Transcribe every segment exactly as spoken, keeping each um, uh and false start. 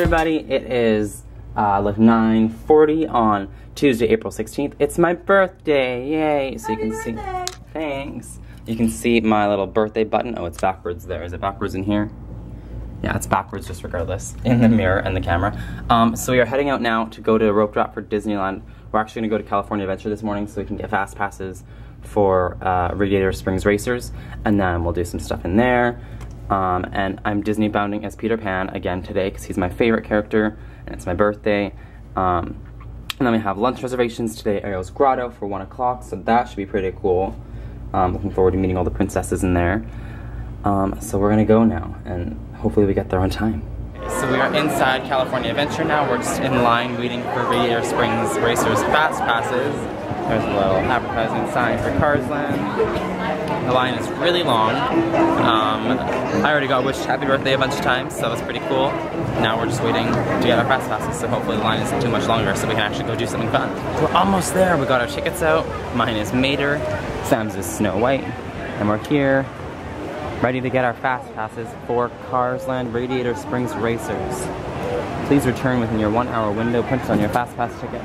everybody, it is uh, like nine forty on Tuesday, April sixteenth. It's my birthday, yay! So you Happy can birthday. see, thanks. You can see my little birthday button. Oh, it's backwards there. Is it backwards in here? Yeah, it's backwards just regardless, in the mirror and the camera. Um, so we are heading out now to go to a rope drop for Disneyland. We're actually gonna go to California Adventure this morning so we can get fast passes for uh, Radiator Springs Racers, and then we'll do some stuff in there. Um, and I'm Disney bounding as Peter Pan again today because he's my favorite character and it's my birthday. Um, and then we have lunch reservations today at Ariel's Grotto for one o'clock, so that should be pretty cool. Um, looking forward to meeting all the princesses in there. Um, so we're gonna go now and hopefully we get there on time. So we are inside California Adventure now. We're just in line waiting for Radiator Springs Racers fast passes. There's a little advertising sign for Cars Land. The line is really long. Um, I already got wished happy birthday a bunch of times, so that was pretty cool. Now we're just waiting to get our fast passes, so hopefully the line isn't too much longer so we can actually go do something fun. We're almost there. We got our tickets out. Mine is Mater, Sam's is Snow White, and we're here, ready to get our fast passes for Cars Land Radiator Springs Racers. Please return within your one hour window printed on your fast pass ticket.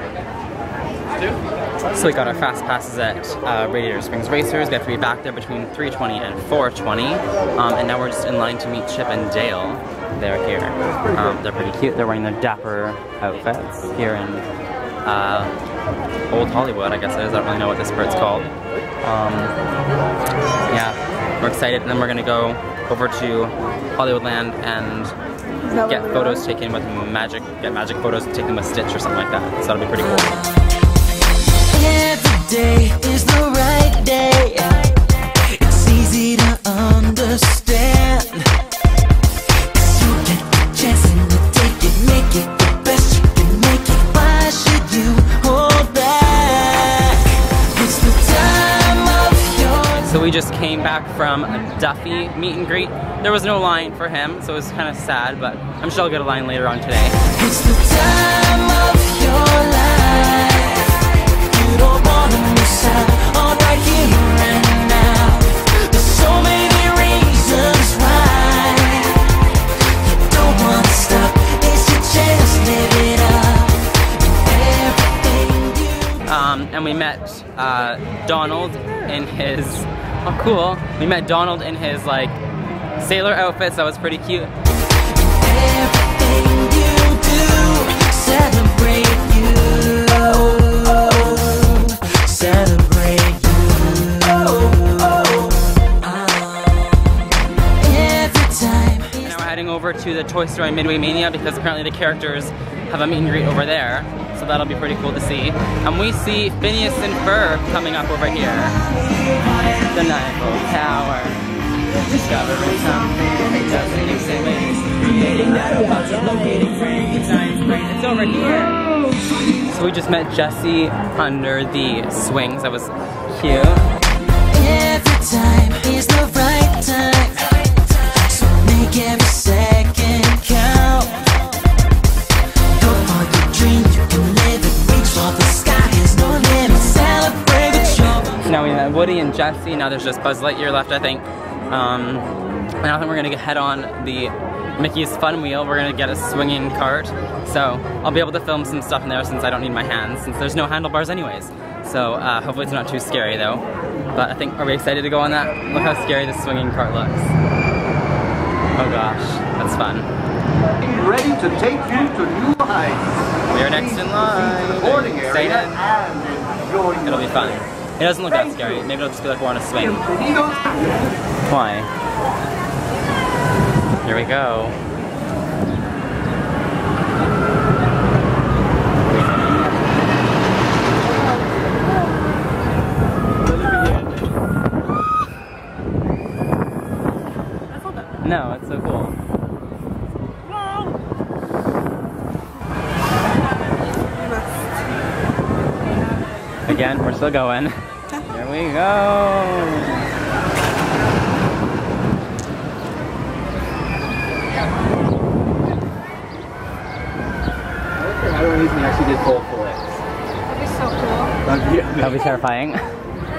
So we got our fast passes at uh, Radiator Springs Racers. We have to be back there between three twenty and four twenty. Um, and now we're just in line to meet Chip and Dale. They're here. Um, they're pretty cute. They're wearing their Dapper outfits here in uh, Old Hollywood, I guess it is. I don't really know what this part's called. Um, yeah, we're excited. And then we're going to go over to Hollywoodland and get photos taken with magic, get magic photos taken with Stitch or something like that. So that'll be pretty cool. Every day is the right day. It's easy to understand. You get the chance and you take it, make it the best you can make it. Why should you hold back? It's the time of your... So we just came back from a Duffy meet and greet. There was no line for him, so it was kind of sad, but I'm sure I'll get a line later on today. It's the time of your life. You don't want to miss out on right here and now. There's so many reasons why you don't want to stop. It's your chance, live it up. Everything you Um, and we met uh, Donald in his, oh cool, we met Donald in his like sailor outfit, so that was pretty cute. Everything you do, celebrate you. Celebrate you. Every time. And now we're heading over to the Toy Story Midway Mania because apparently the characters have a meet and greet over there. So that'll be pretty cool to see. And we see Phineas and Ferb coming up over here. The Eiffel Tower. Discovering something that doesn't exist. Creating that puzzle, locating Frankenstein's brain. It's over here. So we just met Jessie under the swings. That was cute. Every time is the right time. So make every second count. Go for your dream, you can live it. Reach for the sky, there's no limit. Celebrate with your... Now we met Woody and Jessie. Now there's just Buzz Lightyear left, I think. Um, and I think we're gonna head on the Mickey's Fun Wheel. We're gonna get a swinging cart. So I'll be able to film some stuff in there since I don't need my hands, since there's no handlebars anyways. So uh, hopefully it's not too scary though. But I think, are we excited to go on that? Look how scary this swinging cart looks. Oh gosh, that's fun. Ready to take you to new heights. We are next in line. Boarding area Excited. and enjoying It'll be fun. It doesn't look that scary. Maybe it'll just be like we're on a swing. Why? Here we go. No, it's so cool. Again, we're still going. Here we go. I don't even actually did full flips. That'd be so cool. That'd be, that'd be terrifying.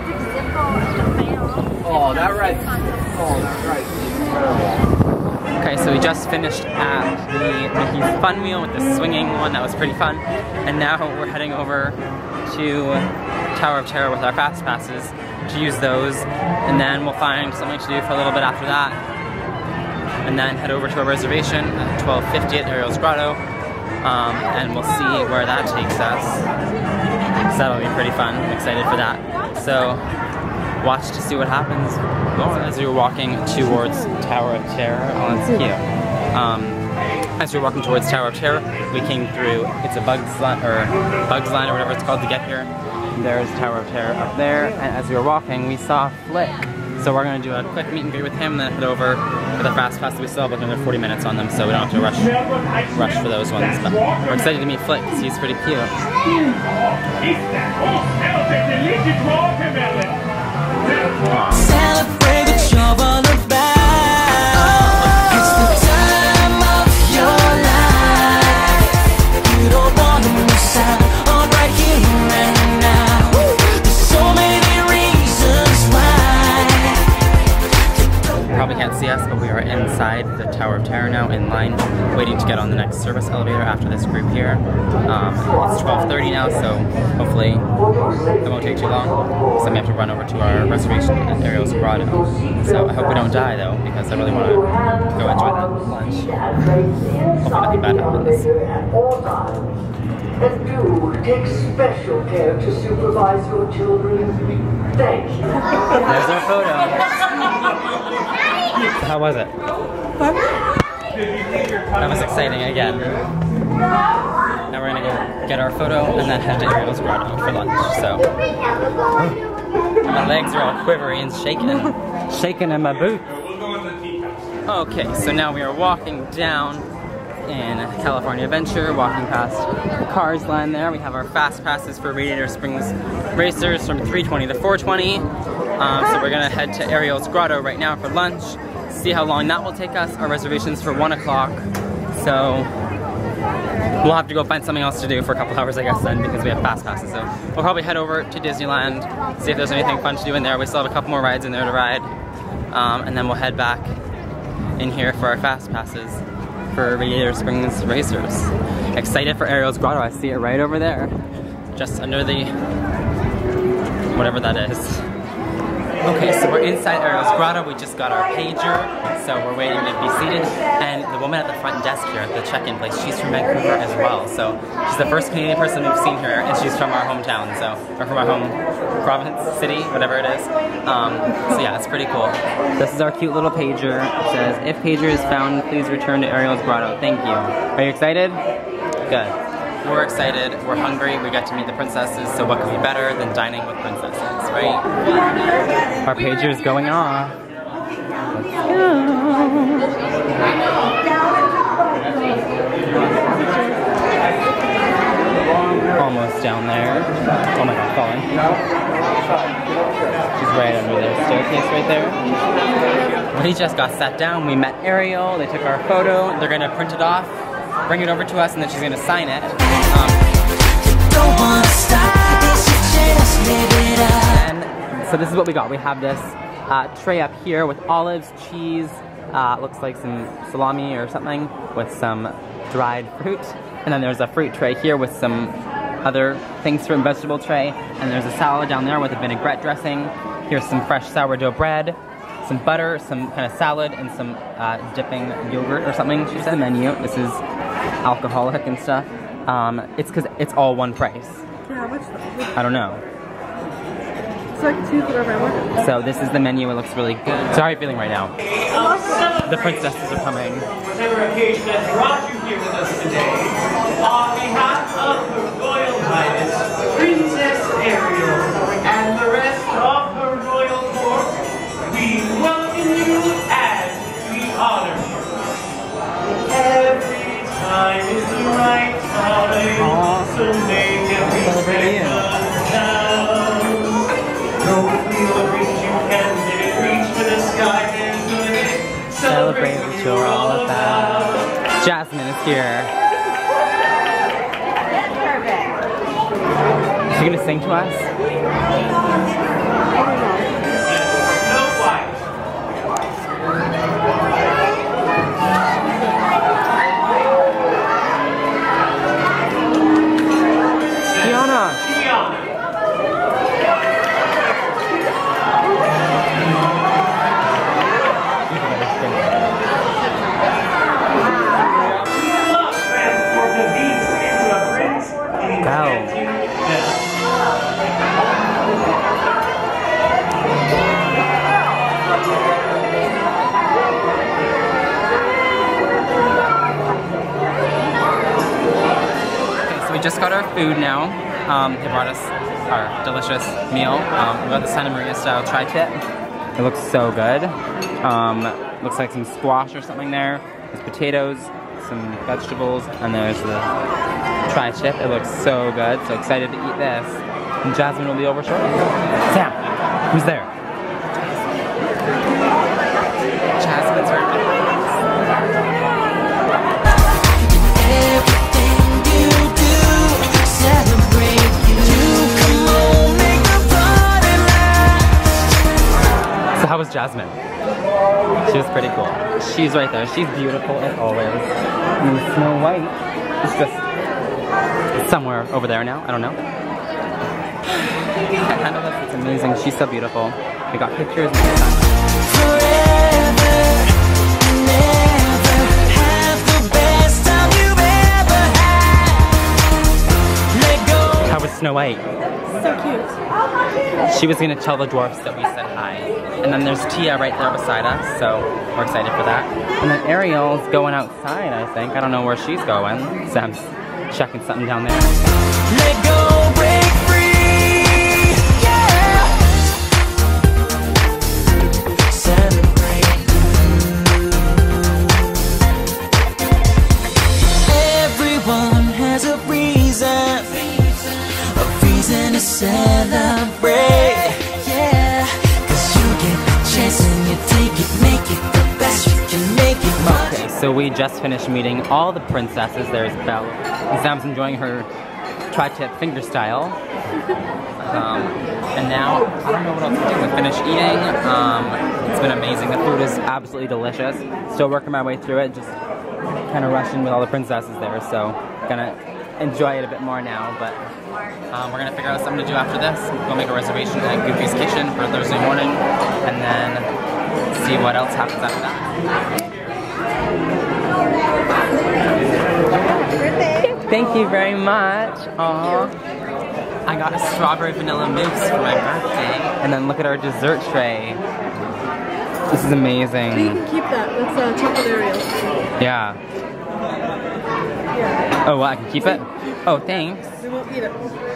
Oh, that ride. Oh, that ride is incredible. Okay, Okay, so we just finished at the Mickey's Fun Wheel with the swinging one. That was pretty fun. And now we're heading over to Tower of Terror with our fast passes to use those. And then we'll find something to do for a little bit after that. And then head over to our reservation at twelve fifty at Ariel's Grotto. Um, and we'll see where that takes us. So that'll be pretty fun. I'm excited for that. So watch to see what happens. As we were walking towards Tower of Terror, oh that's cute. Um, as we were walking towards Tower of Terror, we came through, it's a Bugs Line, or Bugs Line or whatever it's called to get here. There's Tower of Terror up there, and as we were walking, we saw Flick. So we're gonna do a quick meet and greet with him, then head over for the fast pass. We still have like another forty minutes on them, so we don't have to rush rush for those ones. But we're excited to meet Flick, because he's pretty cute. Celebrate what you're all about. It's the time of your life. You don't want to miss out on right here and now. There's so many reasons why. You probably can't see us, but we are inside the Tower of Terror now, in line, waiting to get on the next service elevator after this group here. Um, it's twelve thirty now, so hopefully it won't take too long. So we have to run over to our reservation at Ariel's Grotto. So I hope we don't die though, because I really want to go enjoy that lunch. Hopefully nothing bad happens. And do take special care to supervise your children. Thank you. There's our photo. How was it? That was exciting again. Now we're gonna go get our photo and then head to Ariel's Grotto for lunch. So my legs are all quivery and shaking, shaking in my boots. Okay, so now we are walking down in California Adventure, walking past the Cars line there. We have our fast passes for Radiator Springs Racers from three twenty to four twenty. Um, so we're gonna head to Ariel's Grotto right now for lunch. See how long that will take us. Our reservation's for one o'clock. So we'll have to go find something else to do for a couple hours, I guess, then, because we have fast passes. So we'll probably head over to Disneyland, see if there's anything fun to do in there. We still have a couple more rides in there to ride. Um, and then we'll head back in here for our fast passes for Radiator Springs Racers. Excited for Ariel's Grotto. I see it right over there, just under the whatever that is. Okay, so we're inside Ariel's Grotto. We just got our pager, so we're waiting to be seated. And the woman at the front desk here at the check-in place, she's from Vancouver as well. So she's the first Canadian person we've seen here, and she's from our hometown, so, or from our home province, city, whatever it is. Um, so yeah, it's pretty cool. This is our cute little pager. It says, if pager is found, please return to Ariel's Grotto. Thank you. Are you excited? Good. We're excited, we're hungry, we got to meet the princesses, so what could be better than dining with princesses, right? Our pager's going off. Let's go. Almost down there. Oh my god, falling. She's right under the staircase right there. We just got sat down, we met Ariel, they took our photo, they're gonna print it off, bring it over to us, and then she's gonna sign it. Um, and so this is what we got. We have this uh, tray up here with olives, cheese, uh, looks like some salami or something, with some dried fruit. And then there's a fruit tray here with some other things from vegetable tray. And there's a salad down there with a vinaigrette dressing. Here's some fresh sourdough bread, some butter, some kind of salad, and some uh, dipping yogurt or something. She said menu. This is alcoholic and stuff. Um, it's because it's all one price. Yeah, how much though? I don't know. So I can choose whatever I want. So this is the menu. It looks really good. So how are you feeling right now? The princesses are coming. Whatever occasion has brought you here with us today, on behalf of Her Royal Highness, Princess Ariel, and the rest of her royal court, we welcome you and we honor you. Every time is the right time, so make every step down. Go feel reach, you can get it, reach for the sky and good it. Celebrate what you're all about. Jasmine is here. Is she gonna sing to us? just got our food now. Um, they brought us our delicious meal. Um, we got the Santa Maria style tri-tip. It looks so good. Um, looks like some squash or something there. There's potatoes, some vegetables, and there's the tri-tip. It looks so good. So excited to eat this. And Jasmine will be over shortly. Sam, who's there? Jasmine's right there. So how was Jasmine? She was pretty cool. She's right there. She's beautiful as always. And Snow White is just somewhere over there now. I don't know. Can't handle this. It's amazing. She's so beautiful. We got pictures. Forever, never have the best time you've ever had. Let go. How was Snow White? So cute. She was gonna tell the dwarfs that we said hi. And then there's Tia right there beside us, so we're excited for that. And then Ariel's going outside, I think. I don't know where she's going. Sam's checking something down there. Let go, break free, yeah. Celebrate. Everyone has a reason, a reason to celebrate, yeah. Cause you get a chance and you take it, make it the best you can make it. Okay, so we just finished meeting all the princesses. There's Belle. And Sam's enjoying her tri-tip finger style. Um, and now, I don't know what else to do. We finished eating. Um, it's been amazing. The food is absolutely delicious. Still working my way through it. Just kind of rushing with all the princesses there. So, gonna enjoy it a bit more now. But um, we're gonna figure out something to do after this. Go make a reservation at Goofy's Kitchen for Thursday morning. And then see what else happens after that. Thank you very much. Aww. I got a strawberry vanilla mousse for my birthday. And then look at our dessert tray. This is amazing. You can keep that. That's uh, chocolate Oreos. Yeah. Yeah. Oh, well, I can keep it? Oh, thanks. We won't eat it.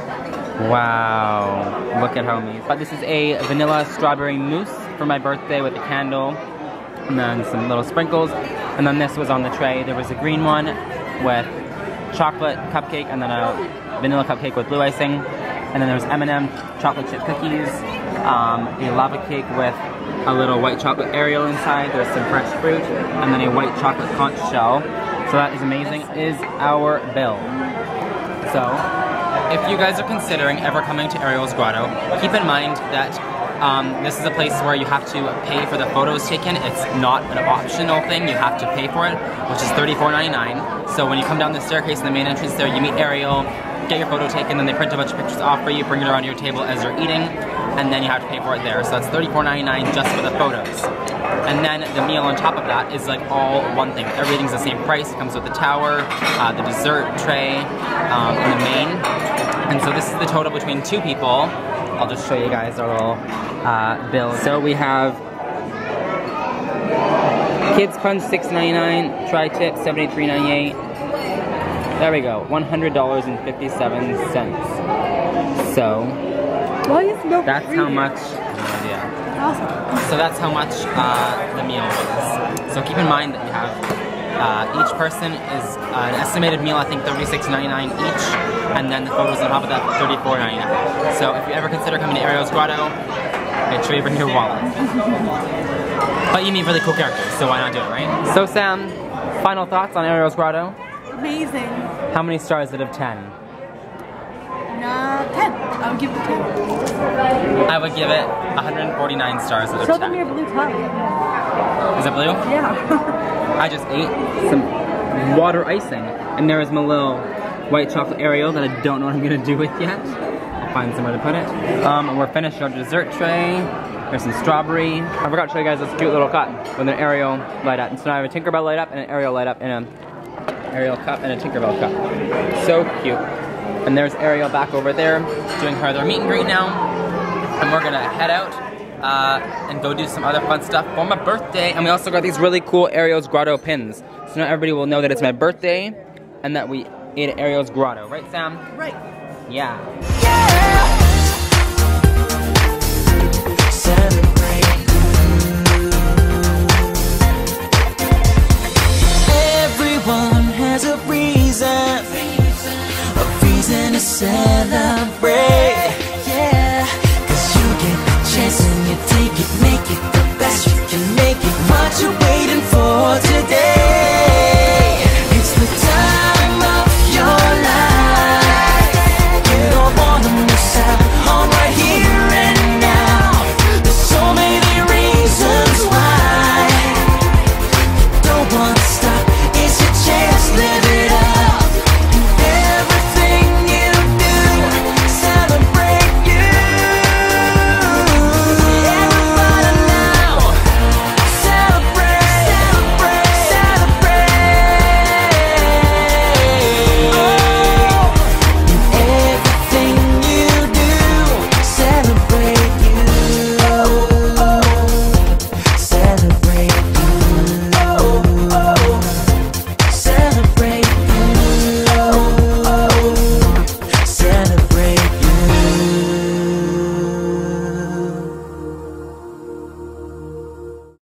Wow. Look at how amazing. But this is a vanilla strawberry mousse for my birthday with a candle. And then some little sprinkles. And then this was on the tray. There was a green one with chocolate cupcake and then a vanilla cupcake with blue icing. And then there was M and M chocolate chip cookies, um, a lava cake with a little white chocolate Ariel inside. There's some fresh fruit and then a white chocolate conch shell. So that is amazing. Is our bill. So if you guys are considering ever coming to Ariel's Grotto, keep in mind that Um, this is a place where you have to pay for the photos taken. It's not an optional thing. You have to pay for it, which is thirty-four ninety-nine. So when you come down the staircase in the main entrance there, you meet Ariel, get your photo taken, then they print a bunch of pictures off for you, bring it around to your table as you're eating, and then you have to pay for it there. So that's thirty-four ninety-nine just for the photos. And then the meal on top of that is like all one thing. Everything's the same price. It comes with the tower, uh, the dessert tray, um, and the main. And so this is the total between two people. I'll just show you guys our little uh, bill. So we have kids punch six ninety-nine, tri-tip seventy-three ninety-eight. There we go, one hundred dollars and fifty-seven cents. So Why is milk that's free how here? much. No idea. Awesome. So that's how much uh, the meal was. So keep in mind that you have uh, each person is uh, an estimated meal, I think thirty-six ninety-nine each, and then the photos on top of that thirty-four ninety-nine. So if you ever consider coming to Ariel's Grotto, make sure you bring your wallet. But you meet really cool characters, so why not do it, right? So Sam, final thoughts on Ariel's Grotto? Amazing. How many stars out of ten? Uh, ten. I would give it ten. I would give it one hundred forty-nine stars out of Show ten. them your blue tongue. Is it blue? Yeah. I just ate some water icing, and there is my little white chocolate Ariel that I don't know what I'm gonna do with yet. I'll find somewhere to put it. Um, and we're finished our dessert tray. There's some strawberry. I forgot to show you guys this cute little cup with an Ariel light up. And so now I have a Tinkerbell light up and an Ariel light up and an Ariel cup and a Tinkerbell cup. So cute. And there's Ariel back over there doing her other meet and greet now. And we're gonna head out uh, and go do some other fun stuff for my birthday. And we also got these really cool Ariel's Grotto pins. So now everybody will know that it's my birthday and that we in Ariel's grotto, right, Sam? Right. Yeah. Send